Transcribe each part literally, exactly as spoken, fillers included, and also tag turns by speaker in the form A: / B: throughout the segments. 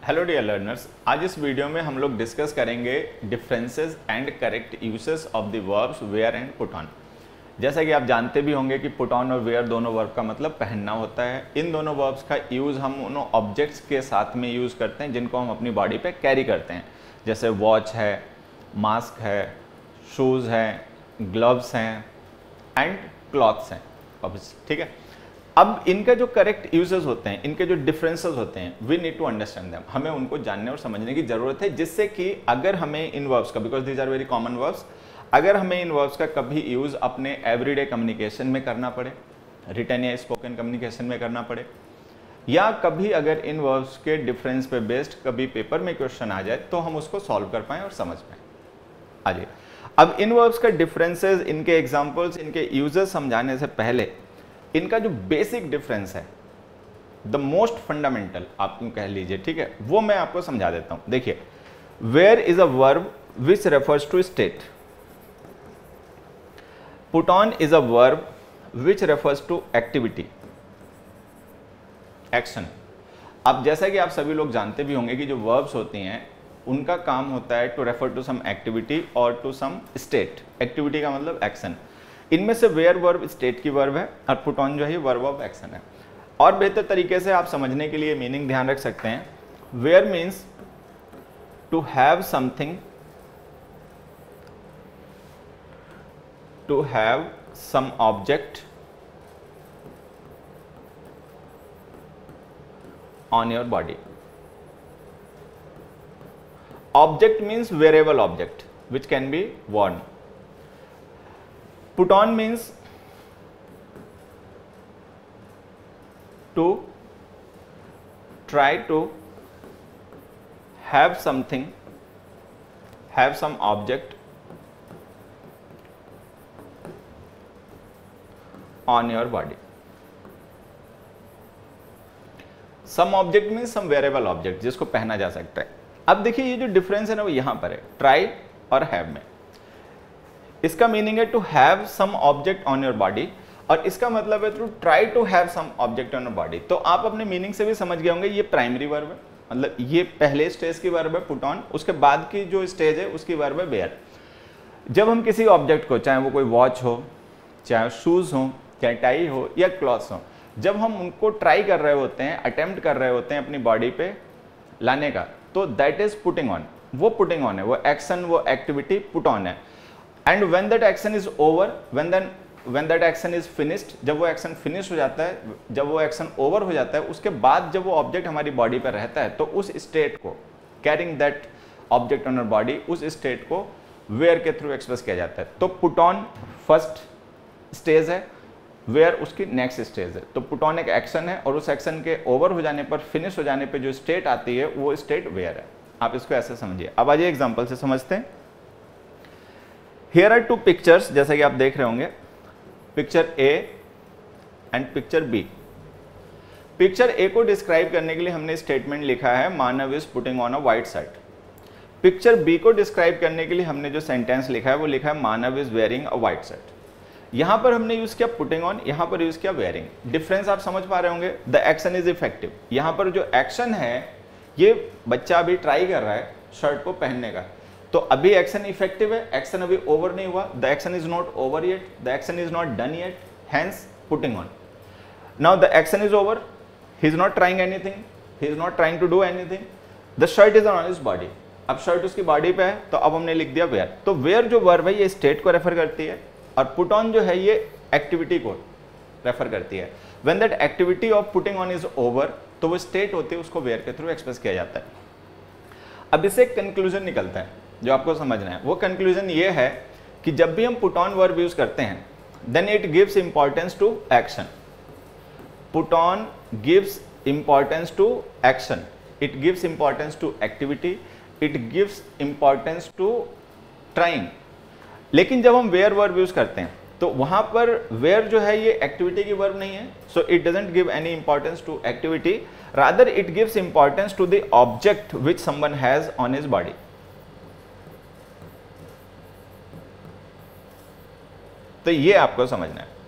A: Hello dear learners, आज इस video में हम लोग डिस्कस करेंगे differences and correct uses of the verbs wear and put on. जैसा कि आप जानते भी होंगे कि पुट ऑन और वेयर दोनों वर्ब का मतलब पहनना होता है। इन दोनों वर्ब्स का यूज़ हम उन ऑब्जेक्ट्स के साथ में यूज़ करते हैं जिनको हम अपनी बॉडी पे कैरी करते हैं, जैसे वॉच है, मास्क है, शूज़ हैं, ग्लव्स हैं एंड क्लॉथ्स हैं, ठीक है। अब इनका जो करेक्ट यूजेस होते हैं, इनके जो डिफरेंसेस होते हैं, we need to understand them. हमें उनको जानने और समझने की जरूरत है, जिससे कि अगर हमें इन वर्ब्स का, because these are very common verbs, अगर हमें इन वर्ब्स का कभी यूज अपने एवरीडे कम्युनिकेशन में करना पड़े, रिटन या स्पोकन कम्युनिकेशन में करना पड़े, या कभी अगर इन वर्ब्स के डिफरेंस पे बेस्ड कभी पेपर में क्वेश्चन आ जाए तो हम उसको सॉल्व कर पाएं और समझ पाएं। आइए, अब इन वर्ब्स का डिफरेंसेस, इनके एग्जाम्पल्स, इनके यूजेस समझाने से पहले इनका जो बेसिक डिफरेंस है, द मोस्ट फंडामेंटल आप क्यों कह लीजिए, ठीक है, वो मैं आपको समझा देता हूं। देखिए, wear is a verb which refers to state, put on is a verb which refers to activity, action. अब जैसा कि आप सभी लोग जानते भी होंगे कि जो वर्ब्स होती हैं उनका काम होता है to refer to some activity और टू सम स्टेट। एक्टिविटी का मतलब एक्शन। इनमें से वेयर वर्ब स्टेट की वर्ब है और पुट ऑन जो है वर्ब ऑफ एक्शन है। और बेहतर तरीके से आप समझने के लिए मीनिंग ध्यान रख सकते हैं। Wear means to have something, to have some object on your body. Object means wearable object which can be worn. Put on means to try to have something, have some object on your body. Some object means some wearable object जिसको पहना जा सकता है। अब देखिए, ये जो difference है ना वो यहां पर है, ट्राई और हैव में। इसका मीनिंग है to have some object on your body, और इसका मतलब है to try to have some object on your body. तो आप अपने मीनिंग से भी समझ गए होंगे, ये प्राइमरी वर्ब है, मतलब ये पहले स्टेज की वर्ब है पुट ऑन, उसके बाद की जो स्टेज है उसकी वर्ब है वेयर। जब हम किसी ऑब्जेक्ट को, चाहे वो कोई वॉच हो, चाहे शूज हो, चाहे टाई हो या क्लॉथ्स हो, जब हम उनको ट्राई कर रहे होते हैं, अटेम्प्ट कर रहे होते हैं अपनी बॉडी पे लाने का, तो दैट इज पुटिंग ऑन। वो पुटिंग ऑन है, वो एक्शन, वो एक्टिविटी पुट ऑन है। And when that action is over, when then when that action is finished, जब वो एक्शन फिनिश हो जाता है, जब वो एक्शन ओवर हो जाता है, उसके बाद जब वो ऑब्जेक्ट हमारी बॉडी पर रहता है, तो उस स्टेट को, carrying that object on our body, उस स्टेट को वेयर के थ्रू एक्सप्रेस किया जाता है। तो पुट ऑन फर्स्ट स्टेज है, वेयर उसकी नेक्स्ट स्टेज है। तो पुट ऑन एक एक्शन है और उस एक्शन के ओवर हो जाने पर, फिनिश हो जाने पर जो स्टेट आती है वो स्टेट वेयर है। आप इसको ऐसे समझिए। अब आइए एग्जांपल से समझते हैं। हियर आर टू पिक्चर्स, जैसा कि आप देख रहे होंगे, picture A and picture B. Picture A को डिस्क्राइब करने के लिए हमने स्टेटमेंट लिखा है, Manav is putting on a white shirt. Picture B को डिस्क्राइब करने के लिए हमने जो सेंटेंस लिखा है वो लिखा है, Manav is wearing a white shirt. यहां पर हमने यूज किया पुटिंग ऑन, यहां पर यूज किया वेयरिंग। डिफरेंस आप समझ पा रहे होंगे। द एक्शन इज इफेक्टिव, यहां पर जो एक्शन है, ये बच्चा अभी ट्राई कर रहा है शर्ट को पहनने का, तो अभी एक्शन इफेक्टिव है, एक्शन अभी ओवर नहीं हुआ, the action is not over yet, the action is not done yet, hence putting on. Now the action is over, he is not trying anything, he is not trying to do anything, the shirt is on his body. अब shirt उसकी body पे है, तो अब हमने लिख दिया where. तो वेयर जो वर्ब है ये स्टेट को रेफर करती है, और पुट ऑन जो है ये एक्टिविटी को रेफर करती है। When that activity of putting on is over, तो वो स्टेट होती है, उसको वेयर के थ्रू एक्सप्रेस किया जाता है। अब इससे एक कंक्लूजन निकलता है जो आपको समझना है। वो कंक्लूजन ये है कि जब भी हम पुट ऑन वर्ब यूज करते हैं, then it gives importance to action. Put on gives importance to action, it gives importance to activity, it gives importance to trying. लेकिन जब हम वेयर वर्ब यूज करते हैं तो वहां पर वेयर जो है ये एक्टिविटी की वर्ब नहीं है, so it doesn't give any importance to activity, rather it gives importance to the object which someone has on his body. तो ये आपको समझना है,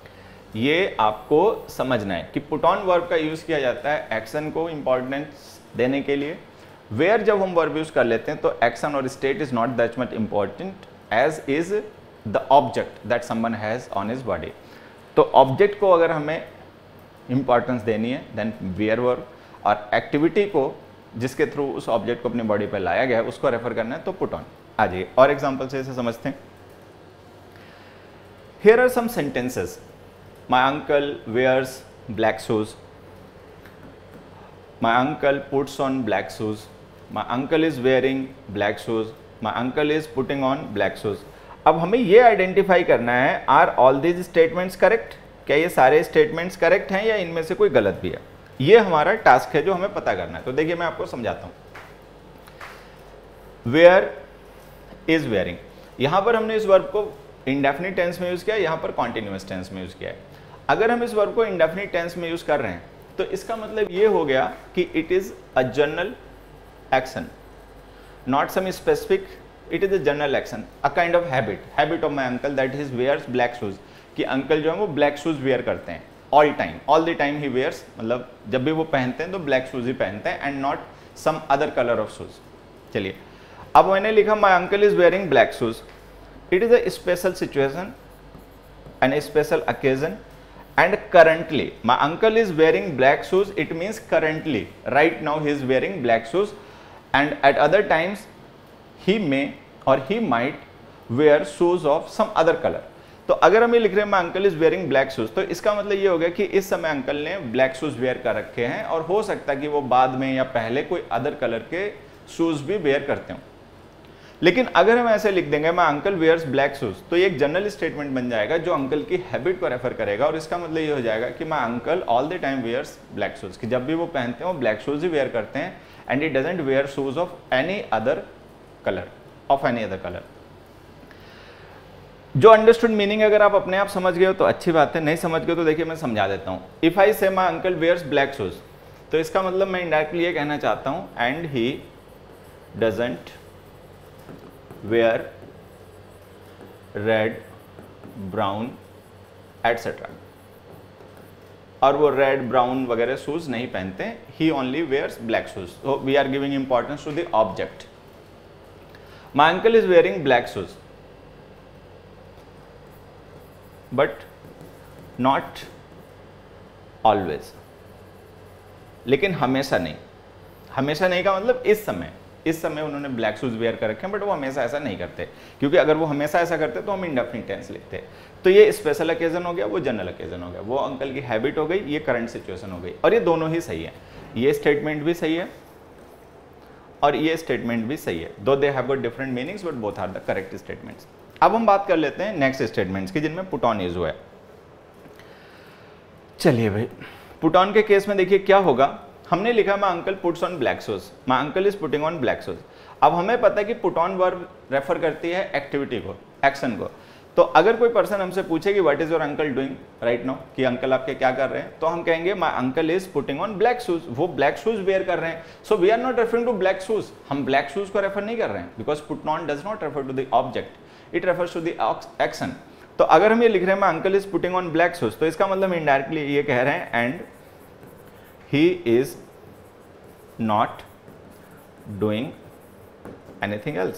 A: ये आपको समझना है कि पुट ऑन वर्ब का यूज किया जाता है एक्शन को इंपॉर्टेंस देने के लिए। वेयर जब हम वर्ब यूज कर लेते हैं तो एक्शन और state is not that much important as is the object that someone has on his body. तो ऑब्जेक्ट को अगर हमें इंपॉर्टेंस देनी है देन वेयर वर्ब, और एक्टिविटी को जिसके थ्रू उस ऑब्जेक्ट को अपनी बॉडी पर लाया गया है उसको रेफर करना है तो पुट ऑन। आ जाइए और एग्जांपल से इसे समझते हैं। Here are some sentences, my uncle wears black shoes, my uncle puts on black shoes, my uncle is wearing black shoes, my uncle is putting on black shoes. अब हमें ये identify करना है are all these statements correct, क्या ये सारे statements correct हैं या इनमें से कोई गलत भी है। ये हमारा टास्क है जो हमें पता करना है। तो देखिए मैं आपको समझाता हूं। वेयर इज वेयरिंग, यहां पर हमने इस वर्ब को इंडेफिनिट टेंस में यूज किया, यहां पर कॉन्टिन्यूअस टेंस में यूज किया है। अगर हम इस वर्ब को इंडेफिनिट टेंस में यूज कर रहे हैं तो इसका मतलब ये हो गया कि it is a general action, not some specific, it is a general action, a kind of habit, habit of my uncle that his wears black shoes, कि अंकल जो है वो ब्लैक शूज वेयर करते हैं all time, all the time he wears, मतलब जब भी वो पहनते हैं तो ब्लैक शूज ही पहनते हैं and not some other colour of shoes. चलिए अब मैंने लिखा my uncle is wearing black shoes, it is a special situation and special occasion and currently my uncle is wearing black shoes, it means currently right now he is wearing black shoes, and at other times he may or he might wear shoes of some other color। तो अगर हम ये लिख रहे हैं my uncle is wearing black shoes तो इसका मतलब ये हो गया कि इस समय अंकल ने ब्लैक शूज वेयर कर रखे हैं और हो सकता है कि वो बाद में या पहले कोई अदर कलर के शूज भी वेयर करते हों। लेकिन अगर हम ऐसे लिख देंगे my uncle wears black shoes तो ये एक जनरल स्टेटमेंट बन जाएगा जो अंकल की हैबिट को रेफर करेगा, और इसका मतलब ये हो जाएगा कि my uncle all the time wears black shoes, कि जब भी वो पहनते हैं वो ब्लैक शूज ही वेयर करते हैं and it doesn't wear shoes of any other colour, of any other colour. जो अंडरस्टूड मीनिंग अगर आप अपने आप समझ गए हो तो अच्छी बात है, नहीं समझ गए तो देखिए मैं समझा देता हूँ। If I say my uncle wears black shoes तो इसका मतलब मैं इनडायरेक्टली ये कहना चाहता हूँ and he doesn't wear red brown etcetera, और वो रेड ब्राउन वगैरह शूज नहीं पहनते, he only wears black shoes. So we are giving importance to the object. My uncle is wearing black shoes but not always, लेकिन हमेशा नहीं। हमेशा नहीं का मतलब इस समय, इस समय उन्होंने ब्लैक शूज वेयर कर रखे हैं बट वो हमेशा ऐसा नहीं करते, क्योंकि अगर वो हमेशा ऐसा करते तो हम इंडेफिनिट टेंस लिखते। तो ये स्पेशल ओकेजन हो गया, वो जनरल ओकेजन हो गया, वो अंकल की हैबिट हो गई, ये करंट सिचुएशन हो गई, और ये दोनों ही सही है। ये स्टेटमेंट भी सही है और ये स्टेटमेंट भी सही है, though they have got different meanings but both are the correct statements. अब हम बात कर लेते हैं नेक्स्ट स्टेटमेंट्स की जिनमें पुट ऑन यूज हुआ है। चलिए भाई, पुट ऑन के केस में देखिए क्या होगा। हमने लिखा my uncle puts on black shoes, my uncle is putting on black shoes. अब हमें पता है कि पुट ऑन वर्ब रेफर करती है एक्टिविटी को, एक्शन को। तो अगर कोई पर्सन हमसे पूछे कि what is your uncle doing right now, कि अंकल आपके क्या कर रहे हैं, तो हम कहेंगे my uncle is putting on black shoes, वो ब्लैक शूज वेयर कर रहे हैं। So we are not referring to black shoes, हम ब्लैक शूज को रेफर नहीं कर रहे हैं, because put on does not refer to the object, it refers to the action. तो अगर हम ये लिख रहे हैं my uncle is putting on black shoes तो इसका मतलब इनडायरेक्टली ये कह रहे हैं and he is not doing anything else।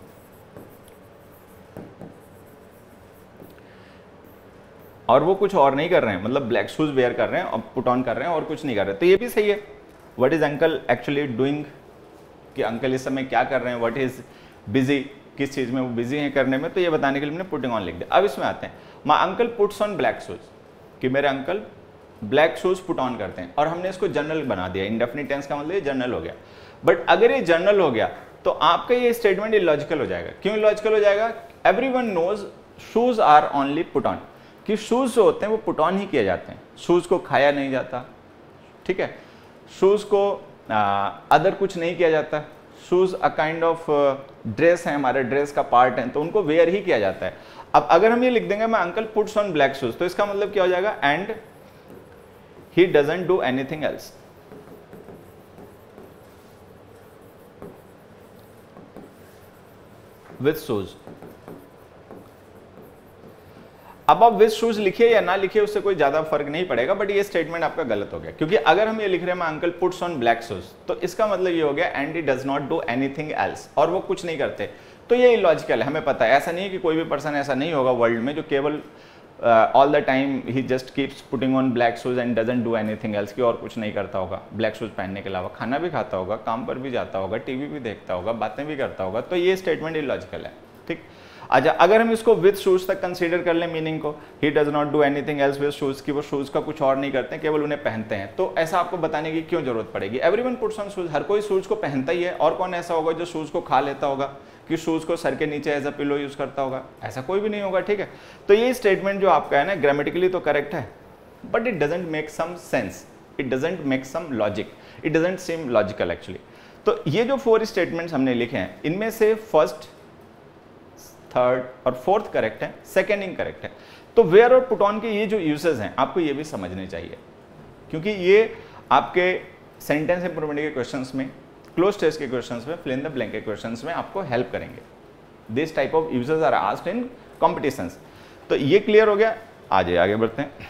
A: और वो कुछ और नहीं कर रहे हैं, मतलब ब्लैक शूज वेयर कर रहे हैं और पुट ऑन कर रहे हैं और कुछ नहीं कर रहे, तो ये भी सही है। What is uncle actually doing, कि अंकल इस समय क्या कर रहे हैं, व्हाट इज बिजी, किस चीज में वो बिजी हैं करने में, तो ये बताने के लिए मैंने पुटिंग ऑन लिख दिया। अब इसमें आते हैं, my uncle puts on black shoes, कि मेरे uncle black shoes put on करते हैं, और हमने इसको जनरल बना दिया। इंडेफिनिट टेंस का मतलब ये जनरल हो गया। बट अगर ये जनरल हो गया तो आपका ये स्टेटमेंट इलॉजिकल हो जाएगा। क्यों इलॉजिकल हो जाएगा? Everyone knows shoes are only put on, कि शूज जो होते हैं वो पुट ऑन ही किए जाते हैं, शूज को खाया नहीं जाता, ठीक है, शूज को अदर कुछ नहीं किया जाता। Shoes a kind of dress है, हमारे ड्रेस का पार्ट है, तो उनको वेयर ही किया जाता है। अब अगर हम ये लिख देंगे मैं uncle puts on black shoes, तो इसका मतलब क्या हो जाएगा, and he doesn't do anything else। with shoes। अब अब आप विथ शूज लिखिए या ना लिखिए उससे कोई ज्यादा फर्क नहीं पड़ेगा, बट ये स्टेटमेंट आपका गलत हो गया, क्योंकि अगर हम ये लिख रहे हैं my uncle puts on black shoes, तो इसका मतलब ये हो गया and he does not do anything else, और वो कुछ नहीं करते, तो ये इलॉजिकल है, हमें पता है। ऐसा नहीं है कि कोई भी पर्सन ऐसा नहीं होगा वर्ल्ड में जो केवल ऑल द टाइम ही just keeps putting on black shoes and doesn't do anything else, की और कुछ नहीं करता होगा ब्लैक शूज पहनने के अलावा, खाना भी खाता होगा, काम पर भी जाता होगा, टीवी भी देखता होगा, बातें भी करता होगा, तो ये स्टेटमेंट इलॉजिकल है। ठीक, अच्छा अगर हम इसको विथ शूज तक कंसीडर कर लें मीनिंग को, he does not do anything else with shoes, की वो शूज का कुछ और नहीं करते हैं, केवल उन्हें पहनते हैं, तो ऐसा आपको बताने की क्यों जरूरत पड़ेगी? एवरीवन पुट्स ऑन शूज, हर कोई शूज को पहनता ही है, और कौन ऐसा होगा जो शूज को खा लेता होगा, कि शूज को सर के नीचे एज अ पिलो यूज करता होगा? ऐसा कोई भी नहीं होगा। ठीक है, तो ये स्टेटमेंट जो आपका है ना ग्रामेटिकली तो करेक्ट है, but it doesn't make some sense, it doesn't make some logic, it doesn't seem logical actually. तो ये जो फोर स्टेटमेंट्स हमने लिखे हैं, इनमें से फर्स्ट, थर्ड और फोर्थ करेक्ट है, सेकेंड इनकरेक्ट है। तो वेयर और पुट ऑन के ये जो यूजेस हैं आपको ये भी समझने चाहिए, क्योंकि ये आपके सेंटेंस इंप्रूवमेंट के क्वेश्चंस में, क्लोज टेस्ट के क्वेश्चंस में, फिल इन द ब्लैंक के क्वेश्चंस में आपको हेल्प करेंगे। This type of uses are asked in competitions. तो ये क्लियर हो गया, आगे आगे बढ़ते हैं।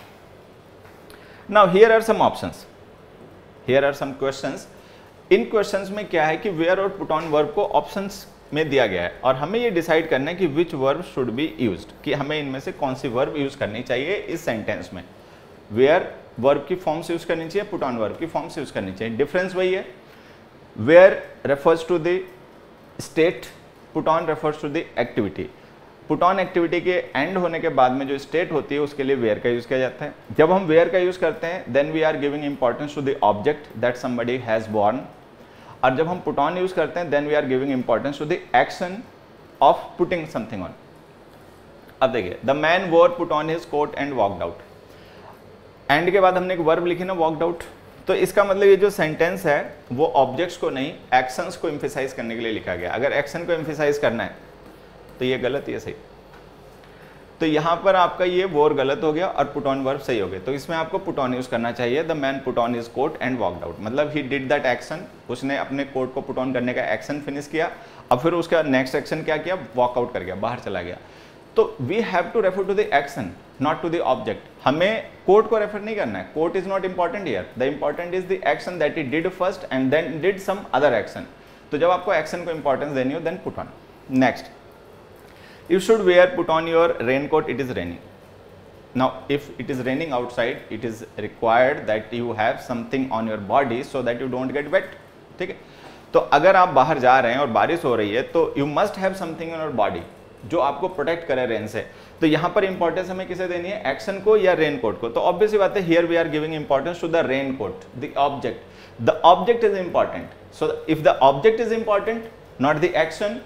A: Now here are some options, here are some questions. इन क्वेश्चंस में क्या है कि वेयर और पुट ऑन वर्ब को ऑप्शंस में दिया गया है, और हमें ये डिसाइड करना है कि which verb should be used, कि हमें इनमें से कौन सी वर्ब यूज करनी चाहिए इस सेंटेंस में। वेयर वर्ब की फॉर्म से यूज करनी चाहिए, पुट ऑन वर्ब की फॉर्म से यूज करनी चाहिए, डिफरेंस वही है। Wear refers to the state, put on refers to the activity. Put on activity के एंड होने के बाद में जो स्टेट होती है उसके लिए वेयर का यूज किया जाता है। जब हम वेयर का यूज करते हैं then we are giving importance to the object that somebody has borne, और जब हम पुट ऑन यूज करते हैं then we are giving importance to the action of putting something on. अब देखिए, the man wore put on his coat and walked out, and के बाद हमने एक वर्ब लिखी ना वॉकड आउट, तो इसका मतलब ये जो सेंटेंस है वो ऑब्जेक्ट्स को नहीं एक्शंस को एम्फेसाइज करने के लिए लिखा गया। अगर एक्शन को एम्फेसाइज करना है तो ये गलत, ये सही। तो यहाँ पर आपका ये वोर गलत हो गया और पुट ऑन वर्ब सही हो गया, तो इसमें आपको पुट ऑन यूज करना चाहिए। The man put on his coat and walked out, मतलब ही डिड दैट एक्शन, उसने अपने कोट को पुट ऑन करने का एक्शन फिनिश किया, अब फिर उसका नेक्स्ट एक्शन क्या किया, वॉकआउट कर गया, बाहर चला गया। तो we have to refer to the action not to the object. हमें कोट को रेफर नहीं करना है, coat is not important here, the important is the action that he did first and then did some other action. तो जब आपको action को importance देनी हो then put on. Next, you should wear put on your raincoat, it is raining. Now if it is raining outside, it is required that you have something on your body so that you don't get wet. ठीक है, तो अगर आप बाहर जा रहे हैं और बारिश हो रही है तो you must have something on your body जो आपको प्रोटेक्ट करे रेन से। तो यहाँ पर इंपॉर्टेंस हमें किसे देनी है, एक्शन को या रेनकोट को? तो ऑब्वियस बात है, here we are giving importance to the raincoat, the object. The object is important, so if the object is important not the action,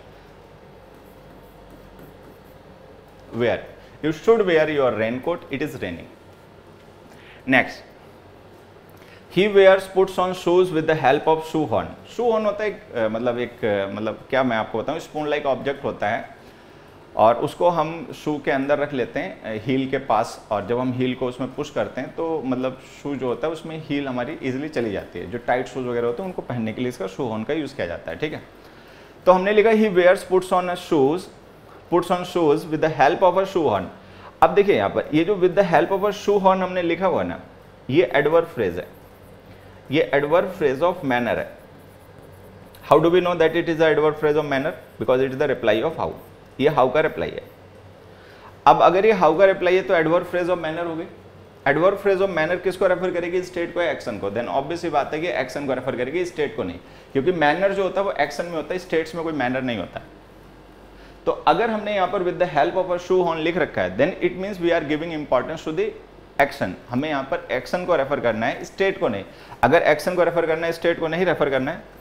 A: wear, you should wear your raincoat, it is raining. Next, he wears puts on shoes with the help of shoe horn. shoe horn होता है एक uh, मतलब एक uh, मतलब क्या मैं आपको बताऊं, स्पून लाइक ऑब्जेक्ट होता है और उसको हम शू के अंदर रख लेते हैं हील के पास, और जब हम हील को उसमें पुश करते हैं तो मतलब शू जो होता है उसमें हील हमारी इजीली चली जाती है। जो टाइट शूज वगैरह होते हैं उनको पहनने के लिए इसका शू हॉर्न का यूज़ किया जाता है। ठीक है, तो हमने लिखा he wears puts on a shoes puts on shoes with the help of a shoe horn. अब देखिए यहाँ पर ये जो with the help of a shoe horn हमने लिखा हुआ है ना, ये एडवर्ब फ्रेज है, ये एडवर्ब फ्रेज ऑफ मैनर है। How do we know that it is the adverb phrase of manner? Because it is the reply of how, ये हाउ का रिप्लाई है। अब अगर ये हाउ का रिप्लाई है तो एडवर्ब फ्रेज ऑफ मैनर हो गई। एडवर्ब फ्रेज ऑफ मैनर किसको रेफर करेगी, स्टेट को या एक्शन को? देन ऑब्वियस बात है कि एक्शन को रेफर करेगी, स्टेट को नहीं, क्योंकि मैनर जो होता है वो एक्शन में होता है, स्टेट्स में कोई मैनर नहीं होता। तो अगर हमने यहाँ पर with the help of a shoe horn लिख रखा है then it means we are giving importance to the action. हमें यहाँ पर एक्शन को रेफर करना है, स्टेट को नहीं। अगर एक्शन को रेफर करना है, स्टेट को नहीं रेफर करना है।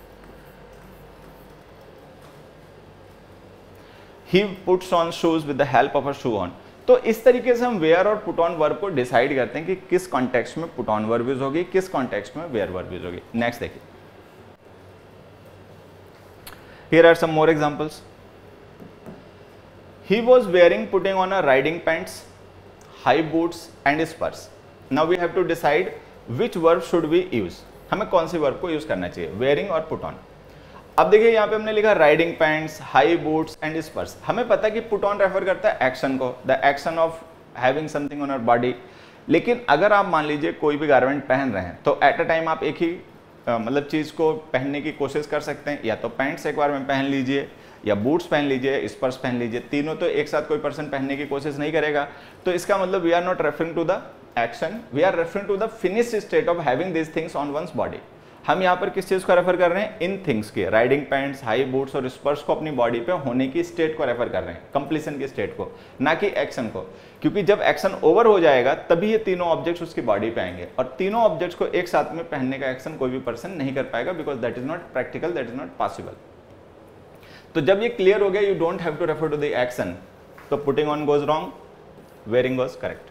A: He puts on shoes with the help of a shoe horn. तो इस तरीके से हम वेयर और पुट ऑन वर्ब को डिसाइड करते हैं कि किस कॉन्टेक्स्ट में पुट ऑन वर्ब यूज होगी, किस कॉन्टेक्स्ट में वेयर वर्ब यूज होगी। नेक्स्ट देखिए, here are some more examples. He was wearing putting on a riding pants, high boots and spurs. Now we have to decide which verb should we use. हमें कौन सी verb को use करना चाहिए, wearing और put on. अब देखिए यहाँ पे हमने लिखा riding pants, high boots and spurs. हमें पता है कि पुट ऑन रेफर करता है एक्शन को, the action of having something on our body. लेकिन अगर आप मान लीजिए कोई भी गारमेंट पहन रहे हैं तो एट अ टाइम आप एक ही uh, मतलब चीज़ को पहनने की कोशिश कर सकते हैं। या तो पैंट्स एक बार में पहन लीजिए, या बूट्स पहन लीजिए, स्पर्स पहन लीजिए, तीनों तो एक साथ कोई पर्सन पहनने की कोशिश नहीं करेगा। तो इसका मतलब we are not referring to the action, we are referring to the finished state of having this things on one's body. हम यहाँ पर किस चीज़ को रेफर कर रहे हैं? इन थिंग्स के, राइडिंग पैंट्स, हाई बूट्स और स्पर्स को अपनी बॉडी पे होने की स्टेट को रेफर कर रहे हैं, कंप्लीशन की स्टेट को, ना कि एक्शन को। क्योंकि जब एक्शन ओवर हो जाएगा तभी ये तीनों ऑब्जेक्ट्स उसकी बॉडी पे आएंगे, और तीनों ऑब्जेक्ट्स को एक साथ में पहनने का एक्शन कोई भी पर्सन नहीं कर पाएगा, because that is not practical, that is not possible. तो जब ये क्लियर हो गया, you don't have to refer to the action, तो putting on goes wrong, wearing goes correct.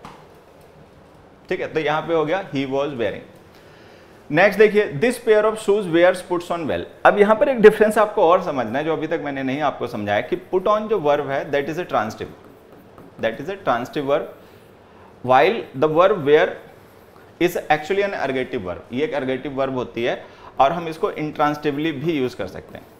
A: ठीक है, तो यहां पे हो गया ही वॉज वेयरिंग। नेक्स्ट देखिए, this pair of shoes wears puts on well. अब यहां पर एक डिफरेंस आपको और समझना है जो अभी तक मैंने नहीं आपको समझाया, कि पुट ऑन जो वर्ब है that is a transitive, that is a transitive verb, while the verb wear is actually an ergative verb. ये एक अर्गेटिव वर्ब होती है और हम इसको इंट्रांसिटिवली भी यूज कर सकते हैं।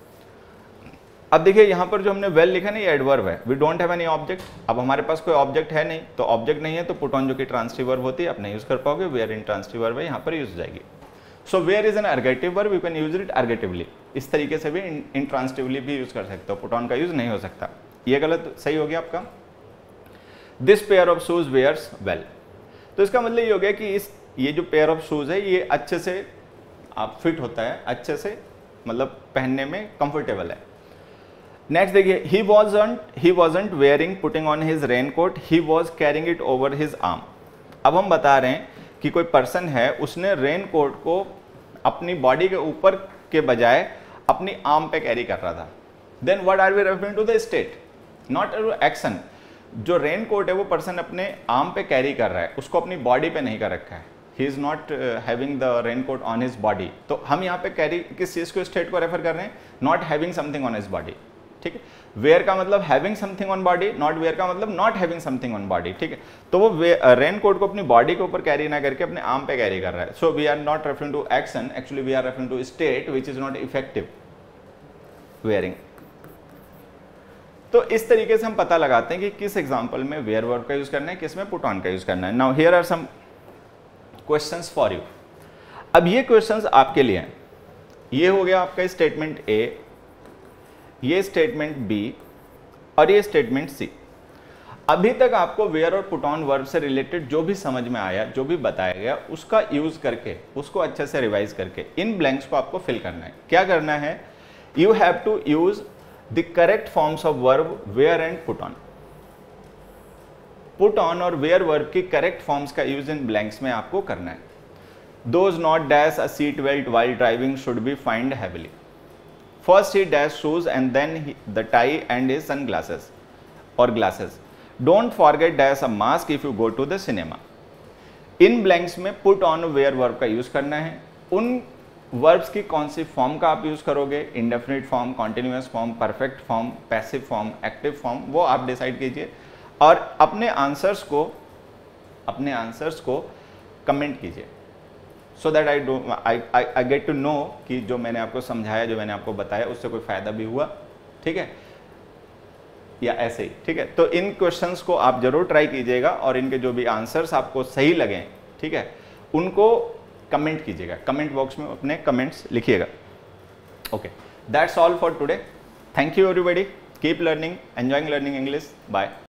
A: अब देखिए यहां पर जो हमने वेल लिखा ना, ये एडवर्ब है, we don't have any object. अब हमारे पास कोई ऑब्जेक्ट है नहीं, तो ऑब्जेक्ट नहीं है तो पुट ऑन जो कि ट्रांसिटिव वर्ब होती है आप नहीं यूज कर पाओगे, वेयर इन ट्रांसिटिव वर्ब है, यहां पर यूज हो जाएगी। So wear is an ergative verb, you can use it ergatively. इस तरीके से भी इंट्रांसिटिवली भी यूज कर सकते हो, पुट ऑन का यूज नहीं हो सकता। ये गलत सही हो गया आपका। This pair of shoes wears well, तो इसका मतलब ये हो गया कि इस ये जो पेयर ऑफ शूज है ये अच्छे से आप फिट होता है, अच्छे से मतलब पहनने में कंफर्टेबल है। नेक्स्ट देखिए, he wasn't he wasn't wearing putting on his raincoat, he was carrying it over his arm. अब हम बता रहे हैं कि कोई पर्सन है, उसने रेन कोट को अपनी बॉडी के ऊपर के बजाय अपनी आर्म पे कैरी कर रहा था। Then what are we referring to the state, not action. जो रेन कोट है वो पर्सन अपने आर्म पे कैरी कर रहा है, उसको अपनी बॉडी पे नहीं कर रखा है। He is not having the raincoat on his body. तो हम यहाँ पे कैरी किस चीज को, स्टेट को रेफर कर रहे हैं, not having something on his body. ठीक है, वेयर का मतलब having something on body, not wear का मतलब not having something on body. ठीक है, तो वो रेन कोट को अपनी बॉडी के ऊपर कैरी ना करके अपने आर्म पे कैरी कर रहा है। So we are not referring to action, actually we are referring to state which is not effective wearing. तो इस तरीके से हम पता लगाते हैं कि किस एग्जांपल में वेयर वर्ब का यूज करना है, किस में पुट ऑन का यूज करना है। Now here are some questions for you. अब ये क्वेश्चंस आपके लिए हैं। ये हो गया आपका स्टेटमेंट ए, ये स्टेटमेंट बी और ये स्टेटमेंट सी। अभी तक आपको वेयर और पुट ऑन वर्ब से रिलेटेड जो भी समझ में आया, जो भी बताया गया, उसका यूज करके, उसको अच्छे से रिवाइज करके इन ब्लैंक्स को आपको फिल करना है। क्या करना है, you have to use the correct forms of verb wear and put on. Put on और वेयर वर्ब की करेक्ट फॉर्म्स का यूज इन ब्लैंक्स में आपको करना है। Does not dash a seat belt while driving should be fined heavily. First he dash shoes and then he, the tie and his sunglasses or glasses. Don't forget dash a mask if you go to the cinema. इन blanks में put on wear verb का use करना है। उन verbs की कौन सी form का आप यूज करोगे, indefinite form, continuous form, perfect form, passive form, active form, वो आप डिसाइड कीजिए और अपने आंसर्स को अपने आंसर्स को कमेंट कीजिए, so that I do I I get to know कि जो मैंने आपको समझाया, जो मैंने आपको बताया, उससे कोई फायदा भी हुआ। ठीक है, या ऐसे ही। ठीक है, तो इन क्वेश्चंस को आप जरूर ट्राई कीजिएगा और इनके जो भी आंसर्स आपको सही लगें, ठीक है, उनको कमेंट कीजिएगा, कमेंट बॉक्स में अपने कमेंट्स लिखिएगा। Okay, that's all for today. Thank you everybody, keep learning, enjoying learning English, bye.